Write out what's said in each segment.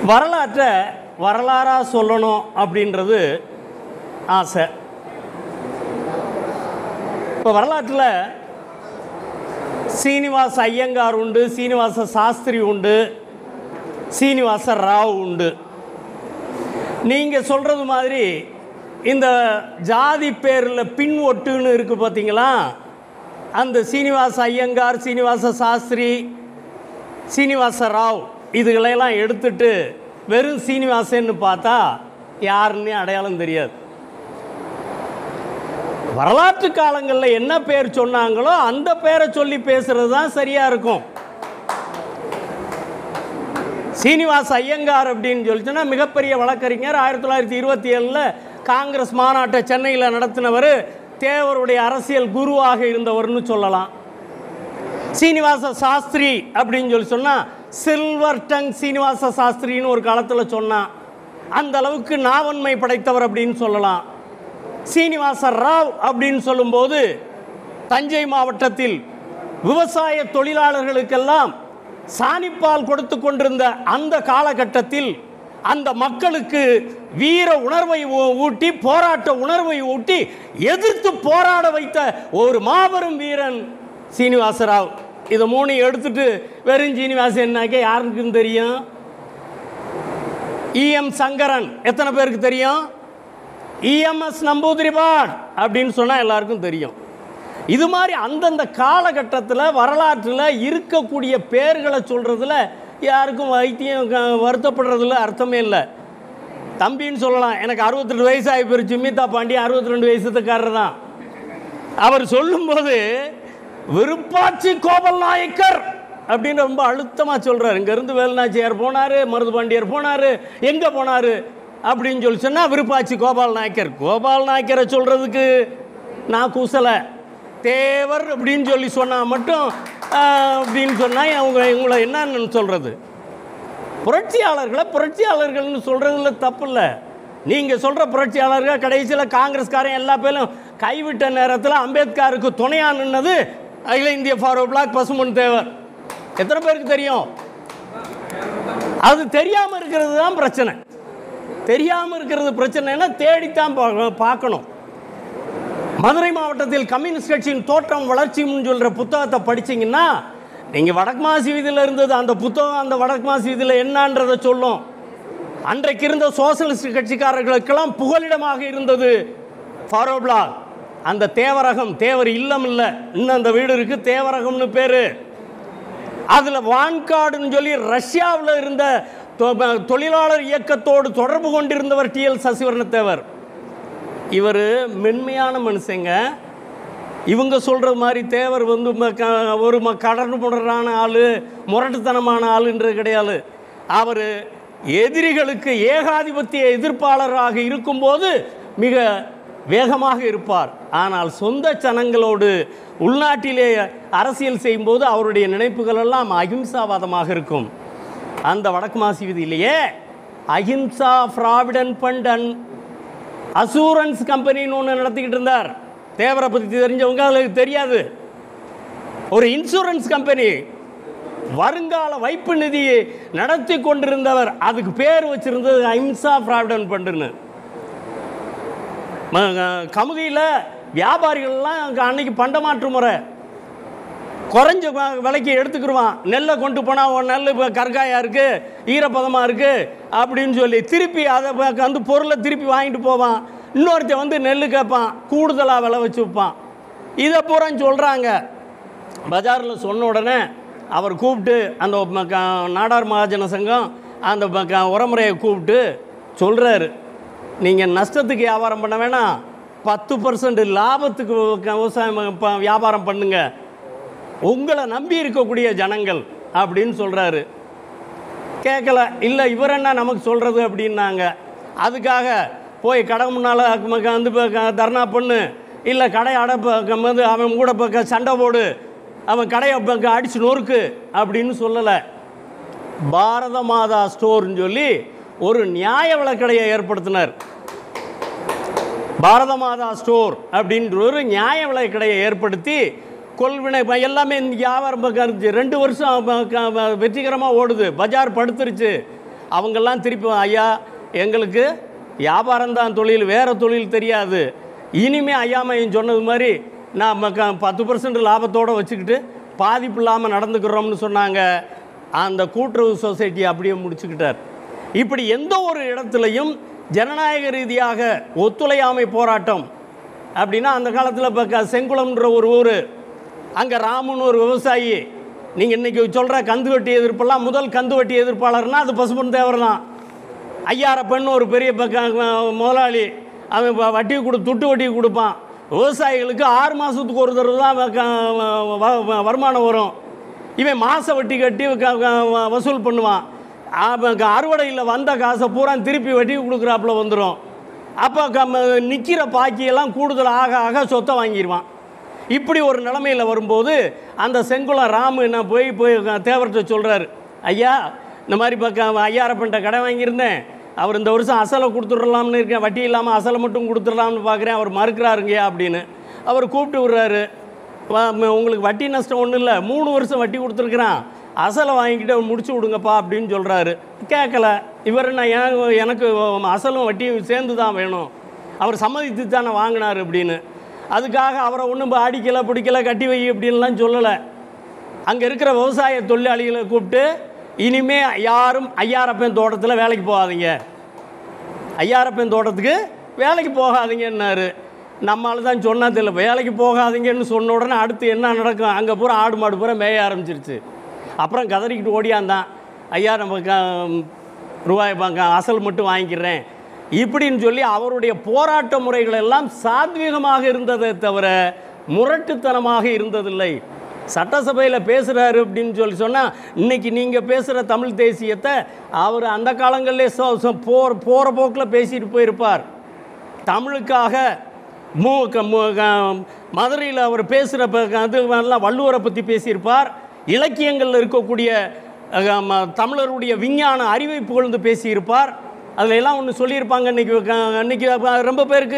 வரலாற்றை வரலாறாக சொல்லணும் அப்படின்றது ஆசை. இப்போ வரலாற்றில் சீனிவாச ஐயங்கார் உண்டு, சீனிவாச சாஸ்திரி உண்டு, சீனிவாச ராவ் உண்டு. நீங்கள் சொல்கிறது மாதிரி இந்த ஜாதி பேரில் பின் ஒட்டுன்னு இருக்குது பார்த்தீங்களா, அந்த சீனிவாச ஐயங்கார், சீனிவாச சாஸ்திரி, சீனிவாச ராவ் இதுகளெல்லாம் எடுத்துட்டு வெறும் சீனிவாசன்னு பார்த்தா யாருன்னு அடையாளம் தெரியாது. வரலாற்று காலங்களில் என்ன பேர் சொன்னாங்களோ அந்த பேரை சொல்லி பேசுறது தான் சரியாக இருக்கும். சீனிவாச ஐயங்கார் அப்படின்னு சொல்லிச்சுன்னா மிகப்பெரிய வழக்கறிஞர். 1927 காங்கிரஸ் மாநாட்டை சென்னையில் நடத்தினவர், தேவருடைய அரசியல் குருவாக இருந்தவர்னு சொல்லலாம். சீனிவாச சாஸ்திரி அப்படின்னு சொல்லி சொன்னால் சில்வர் டங் சீனிவாச சாஸ்திரின்னு ஒரு காலத்தில் சொன்னான், அந்த அளவுக்கு நாவன்மை படைத்தவர் அப்படின்னு சொல்லலாம். சீனிவாச ராவ் அப்படின்னு சொல்லும்போது தஞ்சை மாவட்டத்தில் விவசாய தொழிலாளர்களுக்கெல்லாம் சாணிப்பால் கொடுத்து கொண்டிருந்த அந்த காலகட்டத்தில் அந்த மக்களுக்கு வீர உணர்வை ஊட்டி, போராட்ட உணர்வை ஊட்டி, எதிர்த்து போராட வைத்த ஒரு மாபெரும் வீரன் சீனிவாசராவ். இதை மூணு எடுத்துட்டு வெறும் சீனிவாசன்னாக்க யாருக்குன்னு தெரியும்? EM சங்கரன் எத்தனை பேருக்கு தெரியும்? EMS நம்பூதிரிபாட் அப்படின்னு சொன்னால் எல்லாருக்கும் தெரியும். இது மாதிரி அந்தந்த காலகட்டத்தில் வரலாற்றில் இருக்கக்கூடிய பேர்களை சொல்கிறதுல யாருக்கும் வைத்தியம் வருத்தப்படுறதுல அர்த்தமே இல்லை. தம்பின்னு சொல்லலாம், எனக்கு 62 வயசு ஆகி போயிடுச்சு, மீதா பாண்டி 62 வயசுக்காரர் தான். அவர் சொல்லும்போது விருப்பாச்சி கோபால் நாயக்கர் அப்படின்னு ரொம்ப அழுத்தமாக சொல்கிறார். இங்கேருந்து வேலுநாச்சியார் போனார், மருது பாண்டியர் போனார், எங்கே போனார் அப்படின்னு சொல்லி சொன்னால் விருப்பாச்சி கோபால் நாயக்கர். கோபால் நாயக்கரை சொல்கிறதுக்கு நான் கூசலை. தேவர் அப்படின்னு சொல்லி சொன்னால் மட்டும் அப்படின்னு சொன்னால் இவங்களை என்னன்னு சொல்கிறது? புரட்சியாளர்கள்னு சொல்கிறதுல தப்பு இல்லை. நீங்கள் சொல்கிற புரட்சியாளர்கள் கடைசியில் காங்கிரஸ்காரன் எல்லா பேரும் கைவிட்ட நேரத்தில் அம்பேத்கருக்கு துணையாக நின்னது அகில இந்திய ஃபார்வர்ட் பிளாக் பசுமன் தேவர். எத்தனை பேருக்கு தெரியும்? அது தெரியாமல் இருக்கிறது தான் பிரச்சனை. தெரியாமல் இருக்கிறது பிரச்சனைனா தேடித்தான் பார்க்கணும். மதுரை மாவட்டத்தில் கம்யூனிஸ்ட் கட்சியின் தோற்றம் வளர்ச்சின்னு சொல்கிற புத்தகத்தை படிச்சிங்கன்னா நீங்கள் வடக்கு மாசி வீதியில் இருந்தது அந்த புத்தகம், அந்த வடக்கு மாசி வீதியில் என்னன்றதை சொல்லும். அன்றைக்கு இருந்த சோசியலிஸ்ட் கட்சிக்காரர்களுக்கெல்லாம் புகலிடமாக இருந்தது ஃபார்வர்ட் பிளாக். அந்த தேவரகம், தேவர் இல்லம் இல்லை, இன்னும் அந்த வீடு இருக்குது, தேவரகம்னு பேர். அதில் வான்காடுன்னு சொல்லி ரஷ்யாவில் இருந்த தொழிலாளர் இயக்கத்தோடு தொடர்பு கொண்டிருந்தவர் TL சசிவர்ண தேவர். இவர் மென்மையான மனுஷங்க. இவங்க சொல்கிற மாதிரி தேவர் வந்து ஒரு கடன் முடரான ஆள், முரட்டுத்தனமான ஆளுன்றது கிடையாது. அவர் எதிரிகளுக்கு ஏகாதிபத்திய எதிர்ப்பாளராக இருக்கும்போது மிக வேகமாக இருப்பார். ஆனால் சொந்த ஜனங்களோடு உள்நாட்டிலே அரசியல் செய்யும்போது அவருடைய நினைப்புகள் எல்லாம் அஹிம்சாவாதமாக இருக்கும். அந்த வடக்கு மாசி வீதியிலேயே Ahimsa provident fund and assurance கம்பெனின்னு ஒன்று நடத்திக்கிட்டு இருந்தார். தேவரை பற்றி தெரிஞ்சவங்க அதுக்கு தெரியாது. ஒரு இன்சூரன்ஸ் கம்பெனி, வருங்கால வைப்பு நிதியை நடத்தி கொண்டிருந்தவர். அதுக்கு பேர் வச்சிருந்தது அஹிம்சா ப்ராவிடன்ட் ஃபண்டுன்னு. கமுதியில் வியாபாரிகள்லாம் அன்னைக்கு பண்டமாற்று முறை குறைஞ்ச விலைக்கு எடுத்துக்கிடுவான். நெல்லை கொண்டு போனால் ஒரு நெல் இப்போ கற்காயாக இருக்குது, ஈரப்பதமாக இருக்குது அப்படின்னு சொல்லி திருப்பி அதை வந்து பொருளை திருப்பி வாங்கிட்டு போவான். இன்னொருத்த வந்து நெல் கேட்பான், கூடுதலாக விலை வச்சு வைப்பான். இதை பூரா சொல்கிறாங்க. பஜாரில் சொன்ன உடனே அவர் கூப்பிட்டு அந்த நாடார் மகாஜன சங்கம் அந்த உரமுறையை கூப்பிட்டு சொல்கிறாரு, நீங்கள் நஷ்டத்துக்கு வியாபாரம் பண்ண வேணாம், 10% லாபத்துக்கு விவசாயம் வியாபாரம் பண்ணுங்க, உங்களை நம்பி இருக்கக்கூடிய ஜனங்கள் அப்படின்னு சொல்கிறாரு. கேட்கல. இல்லை இவர் என்ன நமக்கு சொல்கிறது அப்படின்னாங்க. அதுக்காக போய் கடை முன்னால் வந்து தர்ணா பண்ணு, இல்லை கடை வந்து அவன் கூட சண்டை போடு, அவன் கடையை அடித்து நொறுக்கு அப்படின்னு சொல்லலை. பாரத மாதா ஸ்டோர்னு சொல்லி ஒரு நியாய விலைக்கடையை ஏற்படுத்தினார். பாரத மாதா ஸ்டோர் அப்படின்ற ஒரு நியாய விலைக்கடையை ஏற்படுத்தி கொள்வினை எல்லாமே வியாபாரம் 2 வருஷம் வெற்றிகரமாக ஓடுது. பஜார் படுத்துருச்சு. அவங்கெல்லாம் திருப்பி ஐயா எங்களுக்கு வியாபாரம் தான் தொழில், வேறு தொழில் தெரியாது, இனிமேல் ஐயாமையும் சொன்னது மாதிரி நான் 10% லாபத்தோடு வச்சுக்கிட்டு பாதிப்பு இல்லாமல் நடந்துக்கிறோம்னு சொன்னாங்க. அந்த கூட்டுறவு சொசைட்டியை அப்படியே முடிச்சுக்கிட்டார். இப்படி எந்த ஒரு இடத்துலையும் ஜனநாயக ரீதியாக ஒத்துழையாமை போராட்டம் அப்படின்னா, அந்த காலத்தில் இப்போ செங்குளம்ன்ற ஒரு ஊர், அங்கே ராமுன்னு ஒரு விவசாயி, நீங்கள் இன்றைக்கி சொல்கிற கந்து வட்டி எதிர்ப்பெல்லாம் முதல் கந்து வட்டி எதிர்ப்பாளர்னால் அது பசும்பொன் தேவர் தான். ஐயாரப்பன்னு ஒரு பெரிய முதலாளி, அவன் வட்டி துட்டு வட்டி கொடுப்பான். விவசாயிகளுக்கு 6 மாதத்துக்கு ஒரு தடவை தான் வருமானம் வரும். இவன் மாத வட்டி கட்டி வசூல் பண்ணுவான். அறுவடையில் வந்த காசை பூரா திருப்பி வட்டி கொடுக்குறாப்புல வந்துடும். அப்போ நிற்கிற பாக்கியெல்லாம் கூடுதல் ஆக ஆக சொத்தை வாங்கிடுவான். இப்படி ஒரு நிலைமையில் வரும்போது அந்த செங்குளம் ராமு என்ன போய் தேவர்கிட்ட சொல்கிறாரு, ஐயா இந்த மாதிரி ஐயாரப்பன்ட்ட கடை வாங்கியிருந்தேன், அவர் இந்த வருஷம் அசலை கொடுத்துடலாம்னு இருக்கேன், வட்டி இல்லாமல் அசலை மட்டும் கொடுத்துடலாம்னு பார்க்குறேன், அவர் மறுக்கிறாருங்கய்யா அப்படின்னு. அவர் கூப்பிட்டு விடுறாரு, உங்களுக்கு வட்டி நஷ்டம் ஒன்றும் இல்லை, 3 வருஷம் வட்டி கொடுத்துருக்குறான், அசலை வாங்கிக்கிட்டு அவர் முடிச்சு விடுங்கப்பா அப்படின்னு சொல்கிறாரு. கேட்கல. இவர் எனக்கு அசலும் வட்டியும் சேர்ந்து தான் வேணும், அவர் சம்மதித்து தானே வாங்கினார் அப்படின்னு. அதுக்காக அவரை ஒன்றும் அடிக்கலை பிடிக்கலை கட்டி வை அப்படின்லாம் சொல்லலை. அங்கே இருக்கிற விவசாய தொழிலாளிகளை கூப்பிட்டு, இனிமே யாரும் ஐயாரப்பன் தோட்டத்தில் வேலைக்கு போகாதீங்க, ஐயாரப்பன் தோட்டத்துக்கு வேலைக்கு போகாதீங்கன்னாரு. நம்மளால தான் சொன்னா தெரியல, வேலைக்கு போகாதீங்கன்னு சொன்ன உடனே அடுத்து என்ன நடக்கும், அங்கே பூரா ஆடு மாடு பூரா மேய ஆரம்பிச்சிருச்சு. அப்புறம் கதறிக்கிட்டு ஓடியாந்தான், ஐயா நம்ம ரூபாய் அசல் மட்டும் வாங்கிக்கிறேன் இப்படின்னு சொல்லி அவருடைய போராட்ட முறைகள் எல்லாம் சாத்வீகமாக இருந்ததை தவிர முரட்டுத்தனமாக இருந்ததில்லை. சட்டசபையில் பேசுகிறாரு அப்படின்னு சொல்லி சொன்னால், இன்றைக்கி நீங்கள் பேசுகிற தமிழ் தேசியத்தை அவர் அந்த காலங்களிலே போகிற போக்கில் பேசிட்டு போயிருப்பார். தமிழுக்காக மதுரையில் அவர் பேசுகிற அது மாதிரிலாம் வள்ளுவரை பற்றி பேசியிருப்பார். இலக்கியங்களில் இருக்கக்கூடிய தமிழருடைய விஞ்ஞான அறிவை புகழ்ந்து பேசியிருப்பார். அதில் எல்லாம் ஒன்று சொல்லியிருப்பாங்க. இன்றைக்கி ரொம்ப பேருக்கு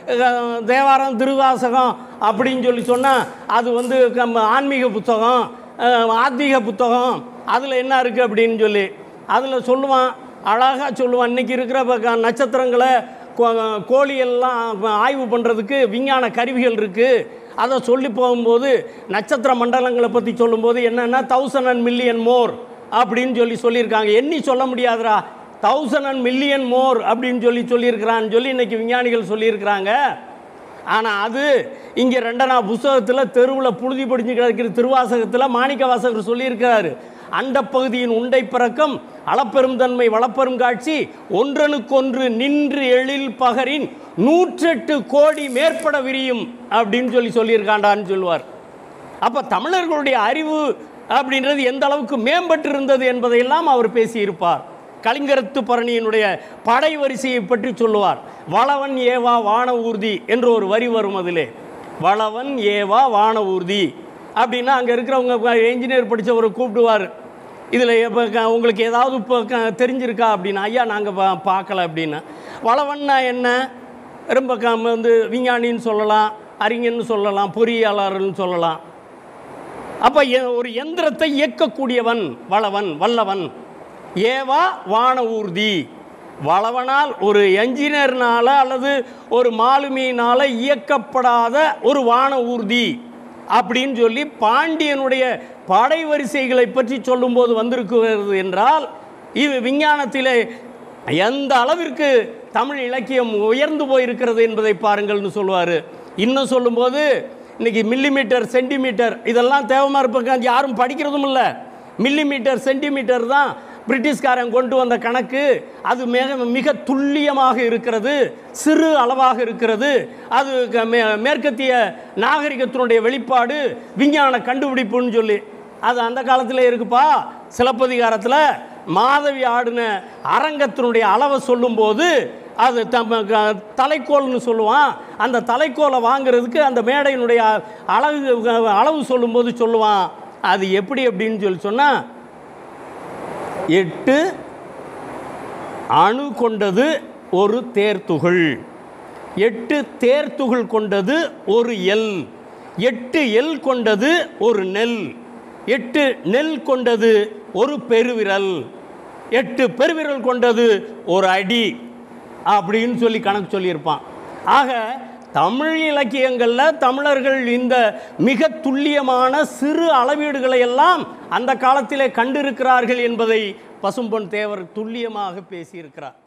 தேவாரம் திருவாசகம் அப்படின்னு சொன்னால் அது ஆன்மீக புத்தகம், ஆத்மீக புத்தகம், அதில் என்ன இருக்குது அப்படின்னு சொல்லி அதில் சொல்லுவான், அழகாக சொல்லுவான். இன்றைக்கி இருக்கிற நட்சத்திரங்களை கோழியெல்லாம் ஆய்வு பண்ணுறதுக்கு விஞ்ஞான கருவிகள் இருக்குது. அதை சொல்லி போகும்போது நட்சத்திர மண்டலங்களை பற்றி சொல்லும்போது என்னென்னா 1000 and million more அப்படின்னு சொல்லியிருக்காங்க. எண்ணி சொல்ல முடியாதுரா, 1000 and million more அப்படின்னு சொல்லியிருக்கிறான்னு சொல்லி இன்றைக்கி விஞ்ஞானிகள் சொல்லியிருக்கிறாங்க. ஆனால் அது இங்கே 2 புத்தகத்தில் தெருவில் புழுதி படிஞ்சு கிடக்கிற திருவாசகத்தில் மாணிக்க வாசகர் சொல்லியிருக்கிறாரு, அண்டப்பகுதியின் உண்டை பிறக்கம் அளப்பெரும் தன்மை வளப்பெரும் காட்சி ஒன்றனுக்கொன்று நின்று எழில் பகரின் 108 கோடி மேற்பட விரியும் அப்படின்னு சொல்லியிருக்காண்டான்னு சொல்லுவார். அப்போ தமிழர்களுடைய அறிவு அப்படின்றது எந்த அளவுக்கு மேம்பட்டு இருந்தது என்பதையெல்லாம் அவர் பேசியிருப்பார். கலிங்கரத்து பரணியினுடைய படை வரிசையை பற்றி சொல்லுவார். வளவன் ஏவா வான ஊர்தி என்று ஒரு வரி வரும். அதிலே வளவன் ஏவா வான ஊர்தி அப்படின்னா அங்கே இருக்கிறவங்க என்ஜினியர் படித்தவரை கூப்பிடுவார். இதில் இப்போ உங்களுக்கு ஏதாவது இப்போ தெரிஞ்சிருக்கா அப்படின்னா, ஐயா நாங்கள் பார்க்கல அப்படின்னா. வளவன்னா என்ன, ரொம்ப விஞ்ஞானின்னு சொல்லலாம், அறிஞன்னு சொல்லலாம், பொறியாளர்னு சொல்லலாம். அப்போ ஒரு எந்திரத்தை இயக்கக்கூடியவன் வளவன், வல்லவன். ஏவா வான ஊர்தி, வளவனால் ஒரு என்ஜினியர்னால் அல்லது ஒரு மாலுமியினால் இயக்கப்படாத ஒரு வான ஊர்தி அப்படின்னு சொல்லி பாண்டியனுடைய படை வரிசைகளை பற்றி சொல்லும்போது வந்திருக்கிறது என்றால், இது விஞ்ஞானத்திலே எந்த அளவிற்கு தமிழ் இலக்கியம் உயர்ந்து போயிருக்கிறது என்பதை பாருங்கள்னு சொல்லுவார். இன்னும் சொல்லும்போது இன்றைக்கி மில்லிமீட்டர் சென்டிமீட்டர் இதெல்லாம் தேவமாக இருப்பாங்க, யாரும் படிக்கிறதும் இல்லை. மில்லிமீட்டர் சென்டிமீட்டர் தான் பிரிட்டிஷ்காரன் கொண்டு வந்த கணக்கு. அது மிக துல்லியமாக இருக்கிறது, சிறு அளவாக இருக்கிறது. அது மேற்கத்திய நாகரிகத்தினுடைய வெளிப்பாடு, விஞ்ஞான கண்டுபிடிப்புன்னு சொல்லி அது அந்த காலத்தில் இருக்குப்பா. சிலப்பதிகாரத்தில் மாதவி ஆடின அரங்கத்தினுடைய அளவை சொல்லும்போது அது தலைக்கோல்னு சொல்லுவான். அந்த தலைக்கோலை வாங்கிறதுக்கு அந்த மேடையினுடைய அளவு சொல்லும்போது சொல்லுவான். அது எப்படி அப்படின்னு சொன்னால், 8 அணு கொண்டது ஒரு தேர்த்துகள், 8 தேர்த்துகள் கொண்டது ஒரு எல், 8 எல் கொண்டது ஒரு நெல், 8 நெல் கொண்டது ஒரு பெருவிரல். 8 பெருவிரல் கொண்டது ஒரு அடி அப்படின்னு சொல்லி கணக்கு சொல்லியிருப்பான். ஆக தமிழ் இலக்கியங்களில் தமிழர்கள் இந்த மிக துல்லியமான சிறு அளவீடுகளை எல்லாம் அந்த காலத்திலே கண்டிருக்கிறார்கள் என்பதை பசும்பொன் தேவர் துல்லியமாக பேசியிருக்கிறார்.